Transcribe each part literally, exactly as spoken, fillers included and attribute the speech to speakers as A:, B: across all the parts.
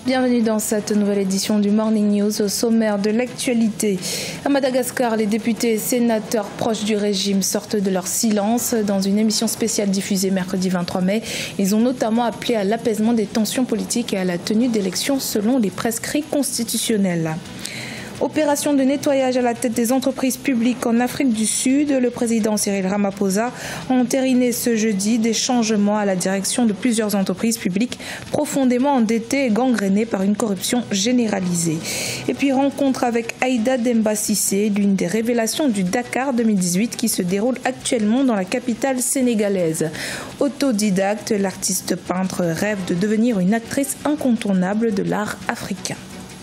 A: Bienvenue dans cette nouvelle édition du Morning News. Au sommaire de l'actualité. À Madagascar, les députés et sénateurs proches du régime sortent de leur silence. Dans une émission spéciale diffusée mercredi vingt-trois mai, ils ont notamment appelé à l'apaisement des tensions politiques et à la tenue d'élections selon les prescrits constitutionnels. Opération de nettoyage à la tête des entreprises publiques en Afrique du Sud. Le président Cyril Ramaphosa a entériné ce jeudi des changements à la direction de plusieurs entreprises publiques profondément endettées et gangrénées par une corruption généralisée. Et puis rencontre avec Aïda Demba Cissé, l'une des révélations du Dakar deux mille dix-huit qui se déroule actuellement dans la capitale sénégalaise. Autodidacte, l'artiste peintre rêve de devenir une actrice incontournable de l'art africain.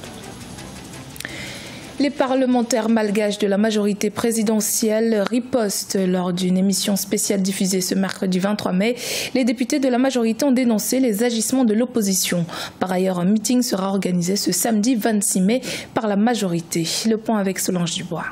A: Les parlementaires malgaches de la majorité présidentielle ripostent lors d'une émission spéciale diffusée ce mercredi vingt-trois mai. Les députés de la majorité ont dénoncé les agissements de l'opposition. Par ailleurs, un meeting sera organisé ce samedi vingt-six mai par la majorité. Le point avec Solange Dubois.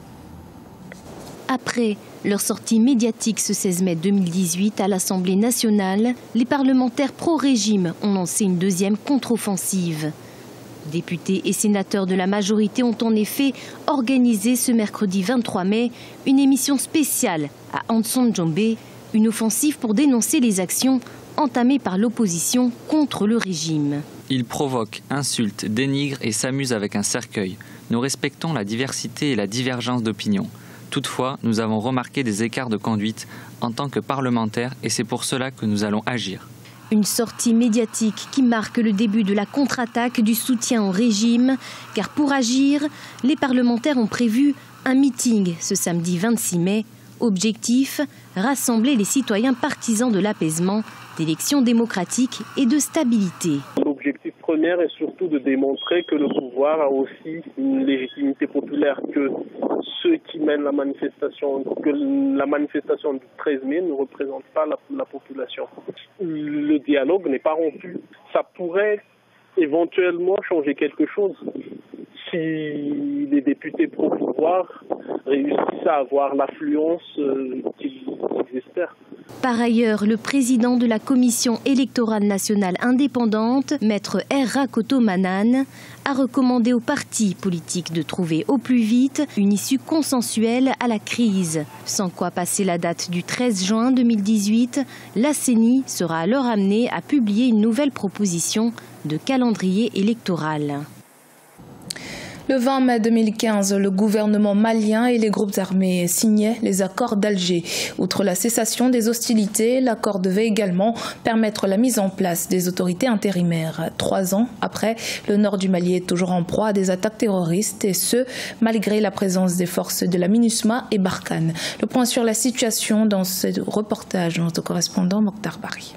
B: Après leur sortie médiatique ce seize mai deux mille dix-huit à l'Assemblée nationale, les parlementaires pro-régime ont lancé une deuxième contre-offensive. Députés et sénateurs de la majorité ont en effet organisé ce mercredi vingt-trois mai une émission spéciale à Anson-Djombe, une offensive pour dénoncer les actions entamées par l'opposition contre le régime.
C: Ils provoquent, insultent, dénigrent et s'amusent avec un cercueil. Nous respectons la diversité et la divergence d'opinion. Toutefois, nous avons remarqué des écarts de conduite en tant que parlementaires et c'est pour cela que nous allons agir.
B: Une sortie médiatique qui marque le début de la contre-attaque du soutien au régime, car pour agir, les parlementaires ont prévu un meeting ce samedi vingt-six mai. Objectif, rassembler les citoyens partisans de l'apaisement, d'élections démocratiques et de stabilité.
D: L'objectif premier est surtout de démontrer que le pouvoir a aussi une légitimité populaire, que ceux qui mènent la manifestation, que la manifestation du treize mai ne représente pas la, la population. Le dialogue n'est pas rompu. Ça pourrait éventuellement changer quelque chose si les députés pro-pouvoir réussissent à avoir l'affluence euh, qu'ils espèrent.
B: Par ailleurs, le président de la Commission électorale nationale indépendante, maître R. Rakoto Manan, a recommandé aux partis politiques de trouver au plus vite une issue consensuelle à la crise. Sans quoi, passer la date du treize juin deux mille dix-huit, la C E N I sera alors amenée à publier une nouvelle proposition de calendrier électoral.
A: Le vingt mai deux mille quinze, le gouvernement malien et les groupes armés signaient les accords d'Alger. Outre la cessation des hostilités, l'accord devait également permettre la mise en place des autorités intérimaires. Trois ans après, le nord du Mali est toujours en proie à des attaques terroristes, et ce, malgré la présence des forces de la MINUSMA et Barkhane. Le point sur la situation dans ce reportage de notre correspondant Mokhtar Bari.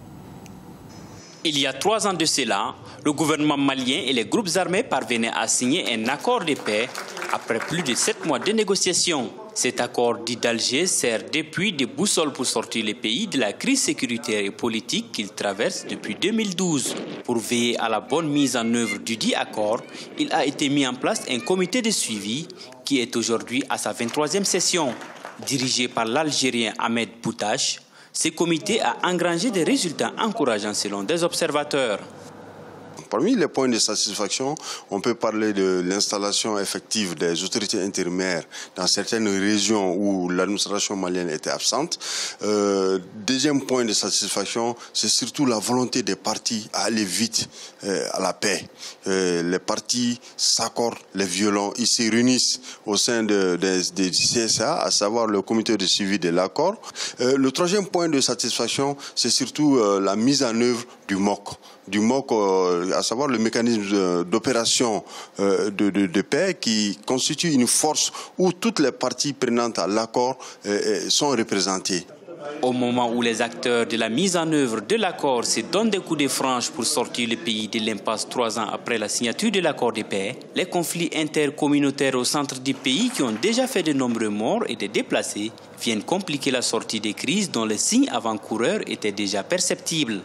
E: Il y a trois ans de cela, le gouvernement malien et les groupes armés parvenaient à signer un accord de paix après plus de sept mois de négociations. Cet accord dit d'Alger sert depuis de boussole pour sortir le pays de la crise sécuritaire et politique qu'il traverse depuis deux mille douze. Pour veiller à la bonne mise en œuvre du dit accord, il a été mis en place un comité de suivi qui est aujourd'hui à sa vingt-troisième session. Dirigé par l'Algérien Ahmed Boutache, ce comité a engrangé des résultats encourageants selon des observateurs.
F: Parmi les points de satisfaction, on peut parler de l'installation effective des autorités intérimaires dans certaines régions où l'administration malienne était absente. Euh, deuxième point de satisfaction, c'est surtout la volonté des partis à aller vite euh, à la paix. Euh, les partis s'accordent les violons, ils se réunissent au sein de, de, de, de C S A, à savoir le comité de suivi de l'accord. Euh, le troisième point de satisfaction, c'est surtout euh, la mise en œuvre du M O C. Du M O C, euh, à savoir le mécanisme d'opération euh, de, de, de paix qui constitue une force où toutes les parties prenantes à l'accord euh, sont représentées.
E: Au moment où les acteurs de la mise en œuvre de l'accord se donnent des coups de franche pour sortir le pays de l'impasse trois ans après la signature de l'accord de paix, les conflits intercommunautaires au centre du pays qui ont déjà fait de nombreux morts et des déplacés viennent compliquer la sortie des crises dont les signes avant-coureurs étaient déjà perceptibles.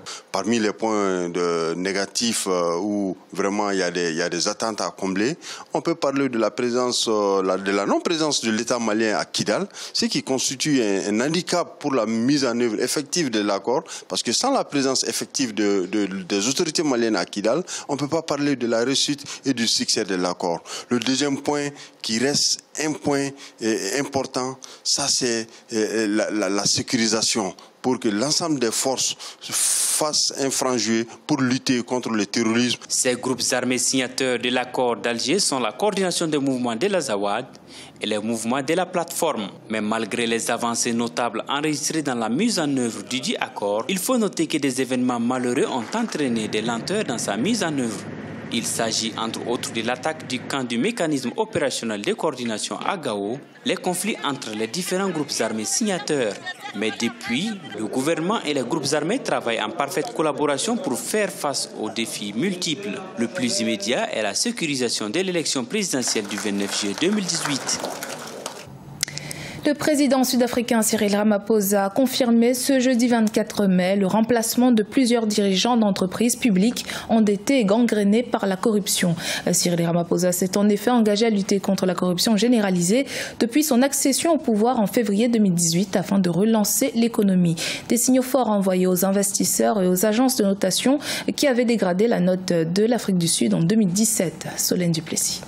F: Parmi les points de négatifs euh, où vraiment il y, a des, il y a des attentes à combler, on peut parler de la présence, euh, la, de la non-présence de l'État malien à Kidal, ce qui constitue un, un handicap pour la mise en œuvre effective de l'accord, parce que sans la présence effective de, de, des autorités maliennes à Kidal, on ne peut pas parler de la réussite et du succès de l'accord. Le deuxième point qui reste un point eh, important, ça c'est eh, la, la, la sécurisation, pour que l'ensemble des forces fassent un franc jeu pour lutter contre le terrorisme.
E: Ces groupes armés signataires de l'accord d'Alger sont la coordination des mouvements de l'Azawad et les mouvements de la plateforme. Mais malgré les avancées notables enregistrées dans la mise en œuvre du dit accord, il faut noter que des événements malheureux ont entraîné des lenteurs dans sa mise en œuvre. Il s'agit entre autres de l'attaque du camp du mécanisme opérationnel de coordination à Gao, les conflits entre les différents groupes armés signataires. Mais depuis, le gouvernement et les groupes armés travaillent en parfaite collaboration pour faire face aux défis multiples. Le plus immédiat est la sécurisation de l'élection présidentielle du vingt-neuf juillet deux mille dix-huit.
A: Le président sud-africain Cyril Ramaphosa a confirmé ce jeudi vingt-quatre mai le remplacement de plusieurs dirigeants d'entreprises publiques endettés et gangrénés par la corruption. Cyril Ramaphosa s'est en effet engagé à lutter contre la corruption généralisée depuis son accession au pouvoir en février deux mille dix-huit afin de relancer l'économie. Des signaux forts envoyés aux investisseurs et aux agences de notation qui avaient dégradé la note de l'Afrique du Sud en deux mille dix-sept. Solène Duplessis.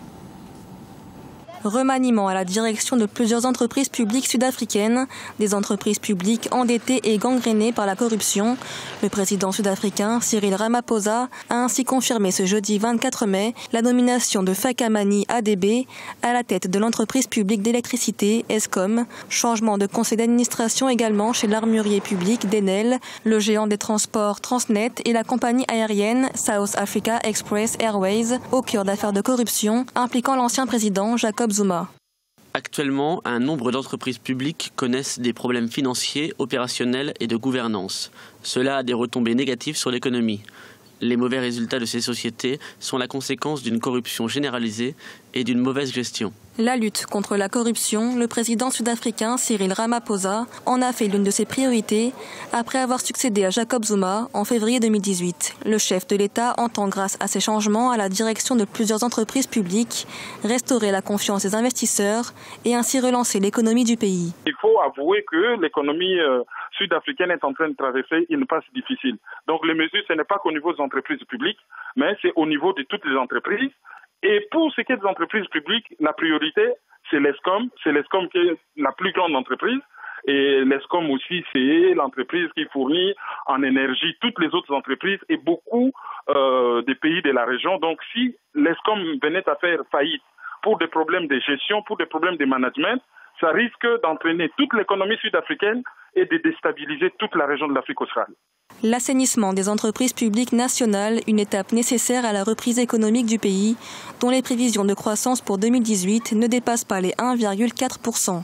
G: Remaniement à la direction de plusieurs entreprises publiques sud-africaines, des entreprises publiques endettées et gangrénées par la corruption. Le président sud-africain Cyril Ramaphosa a ainsi confirmé ce jeudi vingt-quatre mai la nomination de Phakamani Adebe à la tête de l'entreprise publique d'électricité Eskom. Changement de conseil d'administration également chez l'armurier public d'Enel, le géant des transports Transnet et la compagnie aérienne South Africa Express Airways, au cœur d'affaires de corruption impliquant l'ancien président Jacob Zuma.
H: Actuellement, un nombre d'entreprises publiques connaissent des problèmes financiers, opérationnels et de gouvernance. Cela a des retombées négatives sur l'économie. Les mauvais résultats de ces sociétés sont la conséquence d'une corruption généralisée et d'une mauvaise gestion.
G: La lutte contre la corruption, le président sud-africain Cyril Ramaphosa en a fait l'une de ses priorités après avoir succédé à Jacob Zuma en février deux mille dix-huit. Le chef de l'État entend, grâce à ces changements à la direction de plusieurs entreprises publiques, restaurer la confiance des investisseurs et ainsi relancer l'économie du pays.
I: Il faut avouer que l'économie euh, sud-africaine est en train de traverser une passe difficile. Donc les mesures, ce n'est pas qu'au niveau des entreprises publiques, mais c'est au niveau de toutes les entreprises. Et pour ce qui est des entreprises publiques, la priorité, c'est l'Eskom. C'est l'Eskom qui est la plus grande entreprise. Et l'Eskom aussi, c'est l'entreprise qui fournit en énergie toutes les autres entreprises et beaucoup euh, des pays de la région. Donc si l'Eskom venait à faire faillite pour des problèmes de gestion, pour des problèmes de management, ça risque d'entraîner toute l'économie sud-africaine et de déstabiliser toute la région de l'Afrique australe.
G: L'assainissement des entreprises publiques nationales, une étape nécessaire à la reprise économique du pays, dont les prévisions de croissance pour deux mille dix-huit ne dépassent pas les un virgule quatre pour cent.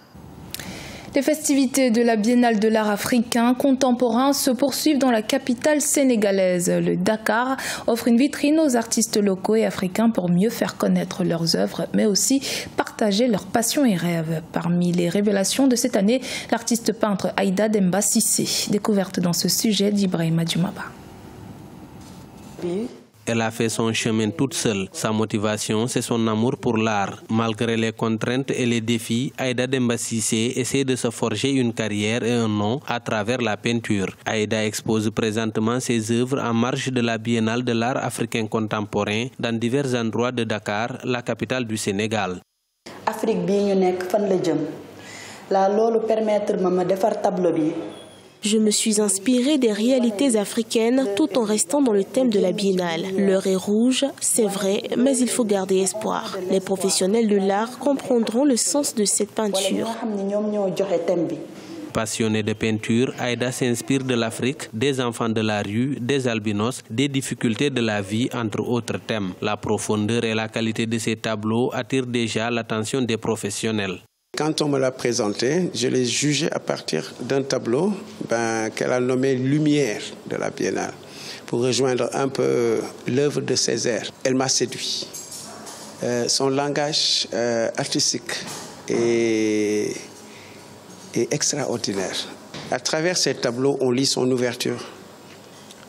A: Les festivités de la Biennale de l'art africain contemporain se poursuivent dans la capitale sénégalaise. Le Dakar offre une vitrine aux artistes locaux et africains pour mieux faire connaître leurs œuvres, mais aussi partager leurs passions et rêves. Parmi les révélations de cette année, l'artiste peintre Aïda Demba Cissé, découverte dans ce sujet d'Ibrahima Djoumaba.
J: Elle a fait son chemin toute seule. Sa motivation, c'est son amour pour l'art. Malgré les contraintes et les défis, Aïda Demba Cissé essaie de se forger une carrière et un nom à travers la peinture. Aïda expose présentement ses œuvres en marge de la Biennale de l'art africain contemporain dans divers endroits de Dakar, la capitale du Sénégal.
K: Afrique bi ñu nekk fan la jëm. La loolu permettre ma ma defar tableau bi.
L: Je me suis inspirée des réalités africaines tout en restant dans le thème de la Biennale. L'heure est rouge, c'est vrai, mais il faut garder espoir. Les professionnels de l'art comprendront le sens de cette peinture.
J: Passionnée de peinture, Aïda s'inspire de l'Afrique, des enfants de la rue, des albinos, des difficultés de la vie, entre autres thèmes. La profondeur et la qualité de ces tableaux attirent déjà l'attention des professionnels.
M: Quand on me l'a présenté, je l'ai jugé à partir d'un tableau ben, qu'elle a nommé Lumière de la Biennale, pour rejoindre un peu l'œuvre de Césaire. Elle m'a séduit. Euh, son langage euh, artistique est, est extraordinaire. À travers ces tableaux, on lit son ouverture,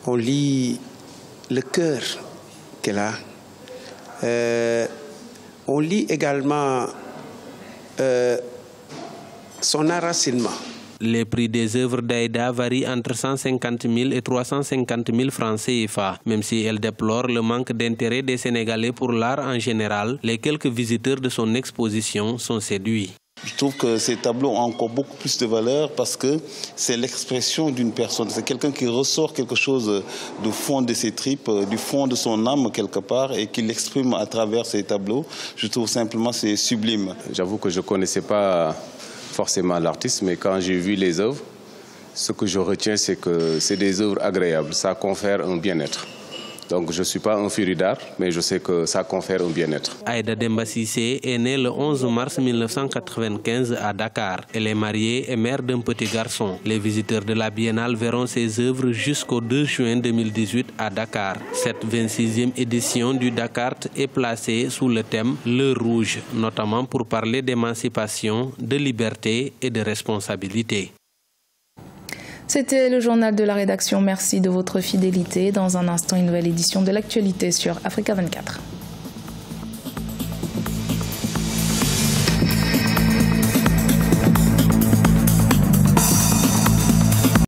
M: on lit le cœur qu'elle a. Euh, on lit également euh, son enracinement.
J: Les prix des œuvres d'Aïda varient entre cent cinquante mille et trois cent cinquante mille francs C F A. Même si elle déplore le manque d'intérêt des Sénégalais pour l'art en général, les quelques visiteurs de son exposition sont séduits.
N: Je trouve que ces tableaux ont encore beaucoup plus de valeur parce que c'est l'expression d'une personne. C'est quelqu'un qui ressort quelque chose du fond de ses tripes, du fond de son âme quelque part et qui l'exprime à travers ces tableaux. Je trouve simplement c'est sublime.
O: J'avoue que je ne connaissais pas forcément l'artiste, mais quand j'ai vu les œuvres, ce que je retiens, c'est que c'est des œuvres agréables. Ça confère un bien-être. Donc je ne suis pas un féru d'art, mais je sais que ça confère un bien-être.
J: Aïda Demba Cissé est née le onze mars mille neuf cent quatre-vingt-quinze à Dakar. Elle est mariée et mère d'un petit garçon. Les visiteurs de la Biennale verront ses œuvres jusqu'au deux juin deux mille dix-huit à Dakar. Cette vingt-sixième édition du Dakar est placée sous le thème « L'heure rouge », notamment pour parler d'émancipation, de liberté et de responsabilité.
A: C'était le journal de la rédaction. Merci de votre fidélité. Dans un instant, une nouvelle édition de l'actualité sur Africa vingt-quatre.